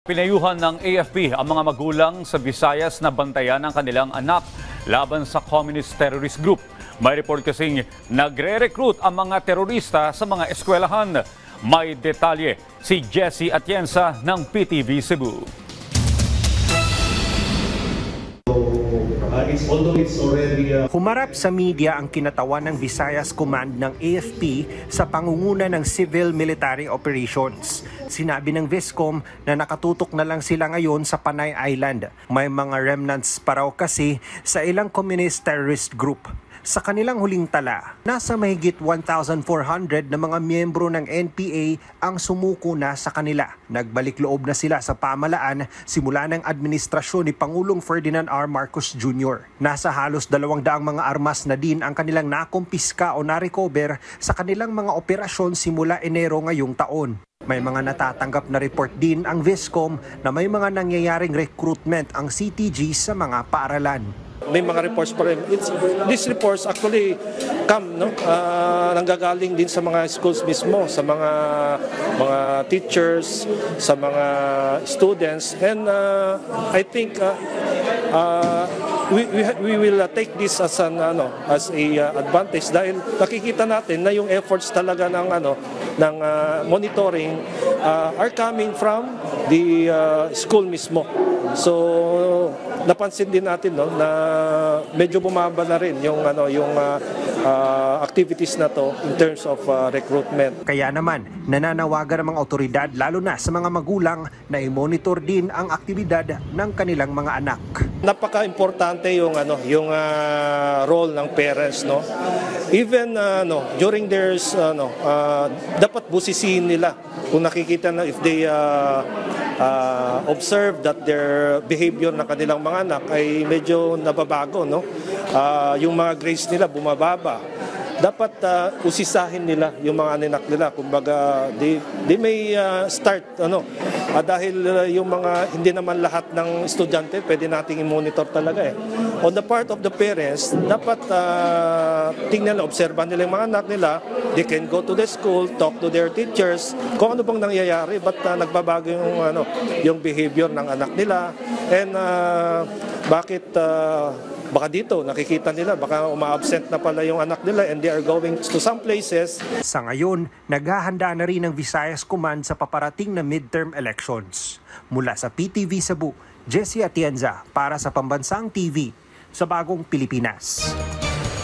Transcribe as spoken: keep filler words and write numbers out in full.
Pinayuhan ng A F P ang mga magulang sa Visayas na bantayan ang kanilang anak laban sa communist terrorist group. May report kasing nagre-recruit ang mga terorista sa mga eskwelahan. May detalye si Jessie Atienza ng P T V Cebu. Uh, it's, although it's already, uh... Humarap sa media ang kinatawan ng Visayas Command ng A F P sa pangunguna ng Civil Military Operations. Sinabi ng Viscom na nakatutok na lang sila ngayon sa Panay Island. May mga remnants pa raw kasi sa ilang communist terrorist group. Sa kanilang huling tala, nasa mahigit one thousand four hundred na mga miyembro ng N P A ang sumuko na sa kanila. Nagbalik loob na sila sa pamalaan simula ng administrasyon ni Pangulong Ferdinand R. Marcos Junior Nasa halos dalawang daang mga armas na din ang kanilang nakumpiska o na-recover sa kanilang mga operasyon simula Enero ngayong taon. May mga natatanggap na report din ang Viscom na may mga nangyayaring recruitment ang C T G sa mga paaralan. May mga reports pa rin. It's, these reports actually come, no? Uh, nanggagaling din sa mga schools mismo, sa mga mga teachers, sa mga students. And uh, I think uh, uh, we, we, we will uh, take this as an ano, as a uh, advantage dahil nakikita natin na yung efforts talaga ng ano ng uh, monitoring uh, are coming from the uh, school mismo. So napansin din natin no na medyo bumaba na rin yung ano yung uh, uh, activities na to in terms of uh, recruitment. Kaya naman nananawagan ng mga otoridad lalo na sa mga magulang na i-monitor din ang aktibidad ng kanilang mga anak. Napaka-importante yung ano yung uh, role ng parents no. Even uh, no during their uh, no uh, dapat busisihin nila kung nakikita na if they uh, uh, observe that their behavior ng kanilang mga anak ay medyo nababago no. Uh, yung mga grades nila bumababa. Dapat uh, usisahin nila yung mga anak nila. Kumbaga, they, they may uh, start, ano, uh, dahil uh, yung mga, hindi naman lahat ng estudyante, pwede nating i-monitor talaga eh. On the part of the parents, dapat uh, tingnan nila, obserban nila yung mga anak nila. They can go to the school, talk to their teachers, kung ano bang nangyayari, ba't uh, nagbabago yung, ano, yung behavior ng anak nila, and uh, bakit uh, baka dito, nakikita nila, baka uma-absent na pala yung anak nila and they are going to some places. Sa ngayon, naghahanda na rin ang Visayas Command sa paparating na midterm elections. Mula sa P T V Cebu, Jessie Atienza para sa Pambansang T V sa Bagong Pilipinas.